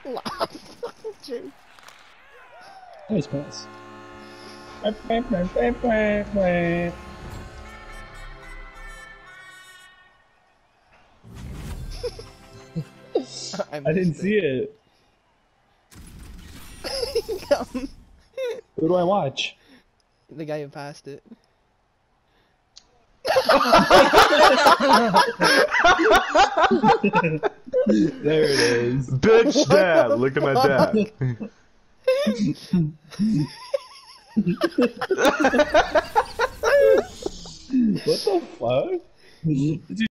Nice pass. I didn't see it. Who do I watch? The guy who passed it. There it is. Bitch dad! Look at my dad. What the fuck?